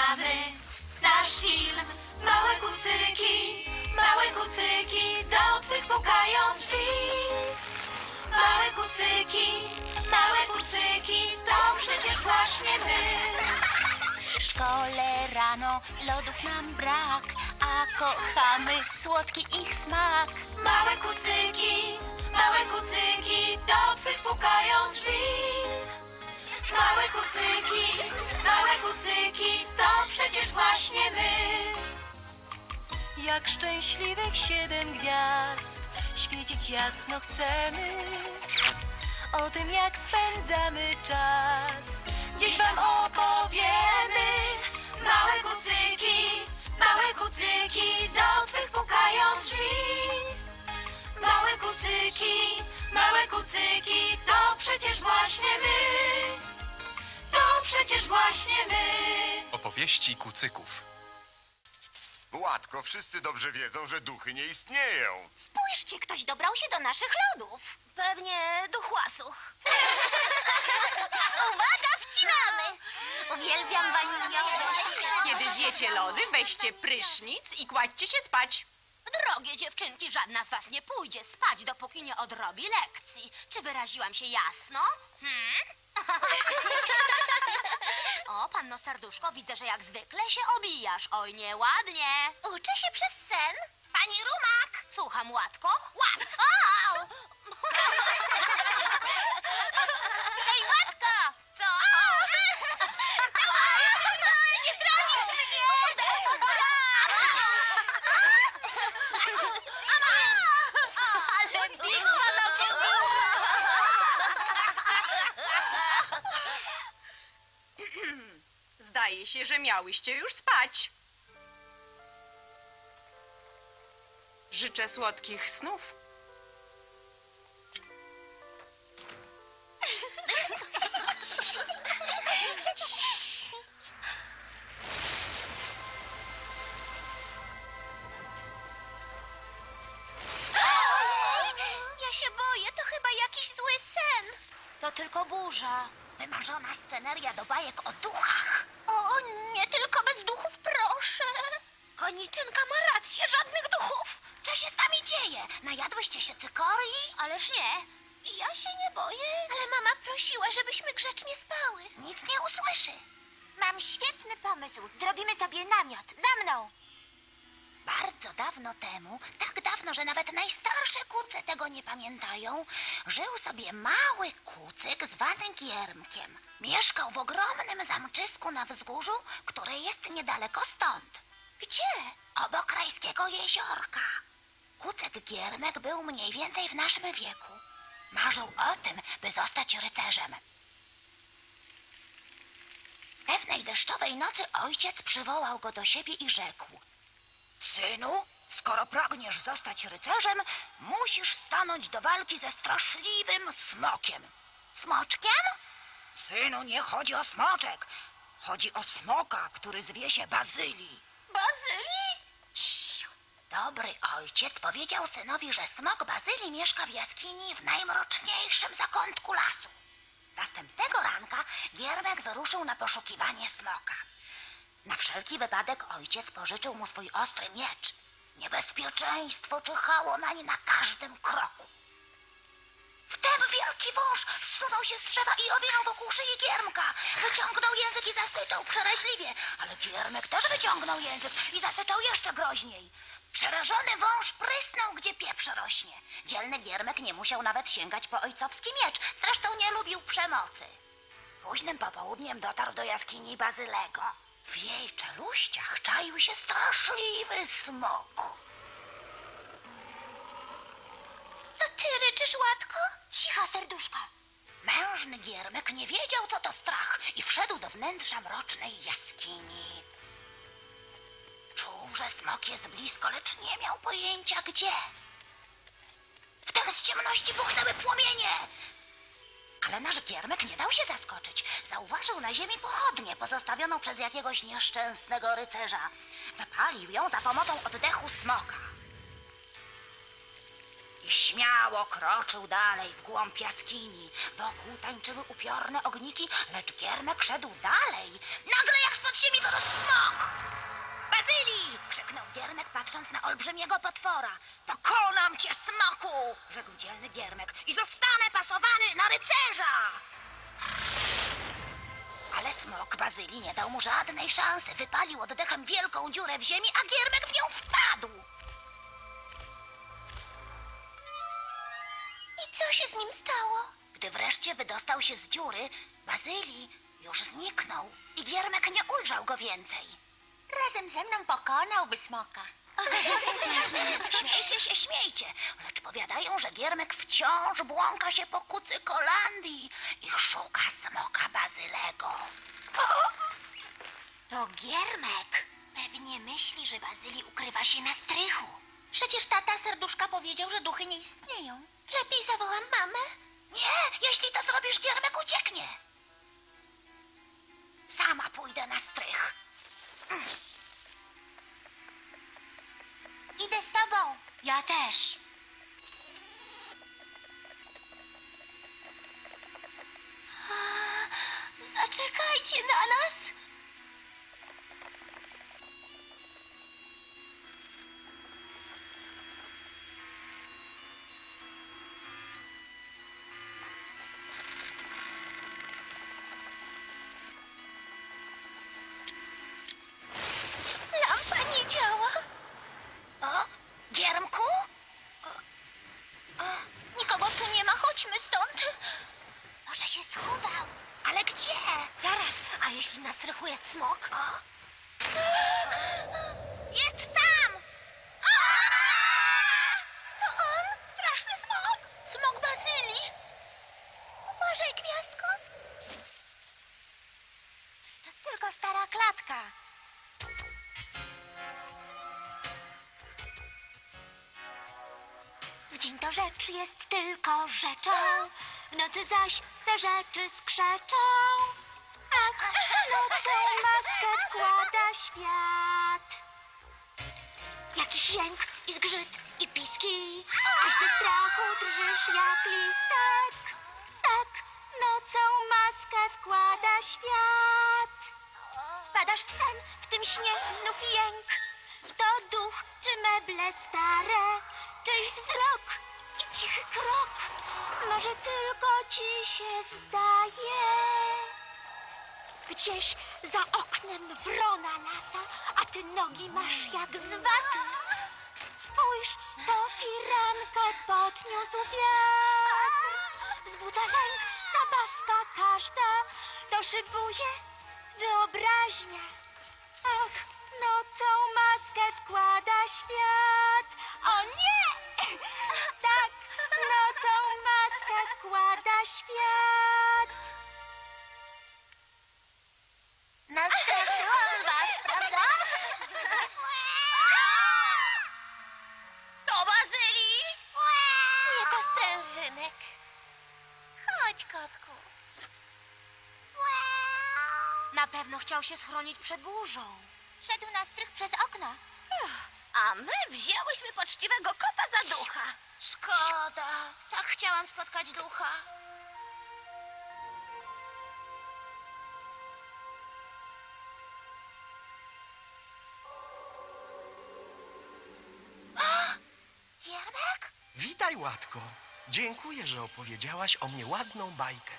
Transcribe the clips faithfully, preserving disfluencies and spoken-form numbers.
zaczynamy nasz film. Małe kucyki, małe kucyki, do twych pukają drzwi. Małe kucyki, małe kucyki, to przecież właśnie my. W szkole rano lodów nam brak, a kochamy słodki ich smak. Małe kucyki, małe kucyki, do twych pukają drzwi. Małe kucyki, małe kucyki, to przecież właśnie my. Jak szczęśliwych siedem gwiazd świecić jasno chcemy. O tym, jak spędzamy czas, Dziś wam opowiemy. Małe kucyki, małe kucyki, do twych pukają drzwi. Małe kucyki, małe kucyki, to przecież właśnie my. To przecież właśnie my. Opowieści kucyków. Łatko, wszyscy dobrze wiedzą, że duchy nie istnieją. Spójrzcie, ktoś dobrał się do naszych lodów. Pewnie duchłasuch. Uwaga, wcinamy! Uwielbiam waniliowe. Kiedy zjecie lody, weźcie prysznic i kładźcie się spać. Drogie dziewczynki, żadna z was nie pójdzie spać, dopóki nie odrobi lekcji. Czy wyraziłam się jasno? Hmm? O, panno Serduszko, widzę, że jak zwykle się obijasz. Oj, nieładnie. Uczę się przez sen. Pani Rumak! Słucham, Łatko. Łap! Au! Hej, Łatka! Co? Nie trafisz mnie! Ale biła na podłogę. Zdaje się, że miałyście już spać. Życzę słodkich snów. Ja się boję, to chyba jakiś zły sen. To tylko burza. Wymarzona sceneria do bajek o duchach. O, nie tylko bez duchów, proszę. Koniczynka ma rację, żadnych duchów. Co się z wami dzieje? Najadłyście się cykorii? Ależ nie. Ja się nie boję. Ale mama prosiła, żebyśmy grzecznie spały. Nic nie usłyszy. Mam świetny pomysł. Zrobimy sobie namiot. Za mną. Bardzo dawno temu, tak dawno, że nawet najstarsze kuce tego nie pamiętają, żył sobie mały kucyk zwany Giermkiem. Mieszkał w ogromnym zamczysku na wzgórzu, które jest niedaleko stąd. Gdzie? Obok rajskiego jeziorka. Kucyk Giermek był mniej więcej w naszym wieku. Marzył o tym, by zostać rycerzem. Pewnej deszczowej nocy ojciec przywołał go do siebie i rzekł: synu, skoro pragniesz zostać rycerzem, musisz stanąć do walki ze straszliwym smokiem. Smoczkiem? Synu, nie chodzi o smoczek. Chodzi o smoka, który zwie się Bazylii. Bazylii? Ciii. Dobry ojciec powiedział synowi, że smok Bazylii mieszka w jaskini w najmroczniejszym zakątku lasu. Następnego ranka Giermek wyruszył na poszukiwanie smoka. Na wszelki wypadek ojciec pożyczył mu swój ostry miecz. Niebezpieczeństwo czyhało nań na każdym kroku. Wtem wielki wąż zsunął się z drzewa i owinął wokół szyi Giermka. Wyciągnął język i zasyczał przeraźliwie, ale Giermek też wyciągnął język i zasyczał jeszcze groźniej. Przerażony wąż prysnął, gdzie pieprz rośnie. Dzielny Giermek nie musiał nawet sięgać po ojcowski miecz, zresztą nie lubił przemocy. Późnym popołudniem dotarł do jaskini Bazylego. W jej czeluściach czaił się straszliwy smok. To ty ryczysz, Łatko? Cicha, serduszka. Mężny Giermek nie wiedział, co to strach i wszedł do wnętrza mrocznej jaskini. Czuł, że smok jest blisko, lecz nie miał pojęcia gdzie. Wtem z ciemności buchnęły płomienie. Ale nasz Giermek nie dał się zaskoczyć. Zauważył na ziemi pochodnię pozostawioną przez jakiegoś nieszczęsnego rycerza. Zapalił ją za pomocą oddechu smoka. I Śmiało kroczył dalej w głąb jaskini. Wokół tańczyły upiorne ogniki, lecz Giermek szedł dalej. Nagle jak spod ziemi wyrósł smok. Bazylii! Krzyknął Giermek, patrząc na olbrzymiego potwora. Pokonam cię, smoku! Rzekł dzielny Giermek i zostanę pasowany na rycerza! Ale smok Bazylii nie dał mu żadnej szansy. Wypalił oddechem wielką dziurę w ziemi, a Giermek w nią wpadł. I co się z nim stało? Gdy wreszcie wydostał się z dziury, Bazylii już zniknął i Giermek nie ujrzał go więcej. Razem ze mną pokonałby smoka. Śmiejcie się, śmiejcie, lecz powiadają, że Giermek wciąż błąka się po Kucykolandii i szuka smoka Bazylego. To Giermek. Pewnie myśli, że Bazylii ukrywa się na strychu. Przecież tata serduszka powiedział, że duchy nie istnieją. Lepiej zawołam mamę. Nie, jeśli to zrobisz, Giermek ucieknie. Sama pójdę na strych. Idę z tobą. Ja też. Zaczekajcie na nas. Lampa nie działa. O, Giermku? Nikogo tu nie ma, chodźmy stąd. Może się schował. Ale gdzie? Zaraz, a jeśli na strychu jest smok? O, Jest tam! To on? Straszny smok! Smok Bazylii! Uważaj, gwiazdko! To tylko stara klatka. W dzień to rzecz jest tylko rzeczą, w nocy zaś te rzeczy skrzeczą. Ach, nocą maskę wkłada świat. Jakiś jęk i zgrzyt i piski, aż ze strachu drżysz jak listek. Tak, nocą maskę wkłada świat. Wpadasz w sen, w tym śnie znów jęk. To duch, czy meble stare, czyjś wzrok i cichy krok. Może tylko ci się zdaje. Gdzieś za oknem wrona lata, a ty nogi masz jak z waty. Spójrz, to firankę podniósł wiatr. Wzbudza lęk, zabawka każda, to szybuje wyobraźnię. Ach, nocą maskę wkłada świat. O nie! Tak, nocą maskę wkłada świat. Nastraszyłam was, prawda? to Bazylii? Nie, to sprężynek. Chodź, kotku. Na pewno chciał się schronić przed burzą. Szedł na strych przez okno. A my wzięłyśmy poczciwego kota za ducha. Szkoda. Tak chciałam spotkać ducha. Giermek? Witaj, Łatko. Dziękuję, że opowiedziałaś o mnie ładną bajkę.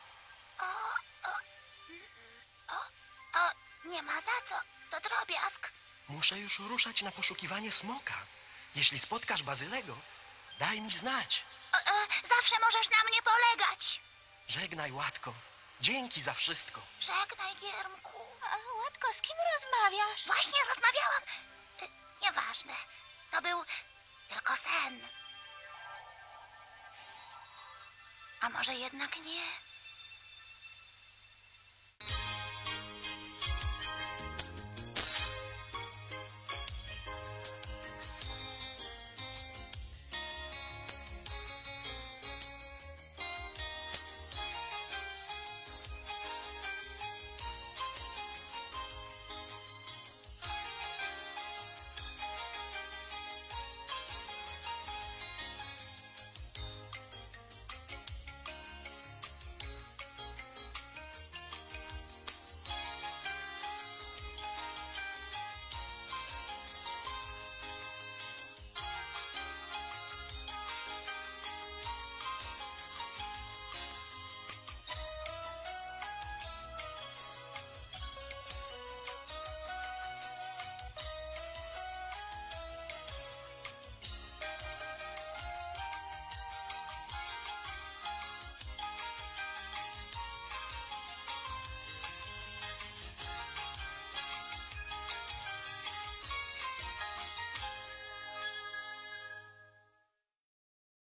O, nie ma za co. To drobiazg. Muszę już ruszać na poszukiwanie smoka. Jeśli spotkasz Bazylego, daj mi znać. O, o, zawsze możesz na mnie polegać. Żegnaj, Łatko. Dzięki za wszystko. Żegnaj, Giermku. A, Łatko, z kim rozmawiasz? Właśnie rozmawiałam. Y, Nieważne. To był tylko sen. A może jednak nie?